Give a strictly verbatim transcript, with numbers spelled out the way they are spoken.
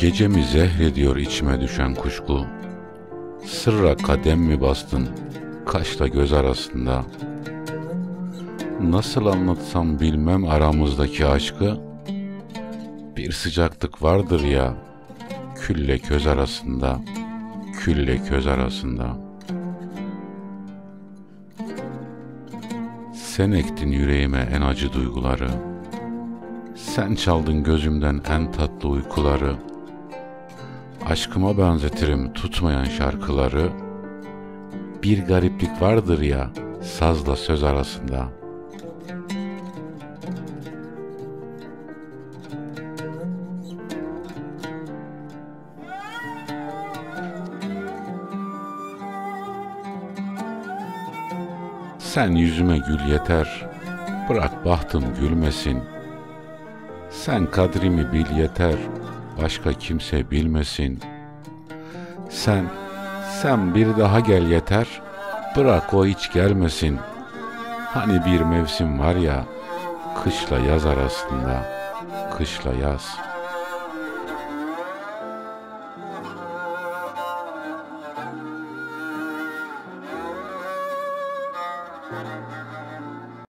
Gecemi zehrediyor içime düşen kuşku. Sırra kadem mi bastın kaşla göz arasında? Nasıl anlatsam bilmem aramızdaki aşkı. Bir sıcaklık vardır ya külle köz arasında, külle köz arasında. Sen ektin yüreğime en acı duyguları. Sen çaldın gözümden en tatlı uykuları. Aşkıma benzetirim tutmayan şarkıları. Bir gariplik vardır ya sazla söz arasında. Sen yüzüme gül yeter, bırak bahtım gülmesin. Sen kadrimi bil yeter, başka kimse bilmesin. Sen, sen bir daha gel yeter, bırak o hiç gelmesin. Hani bir mevsim var ya, kışla yaz arasında, kışla yaz.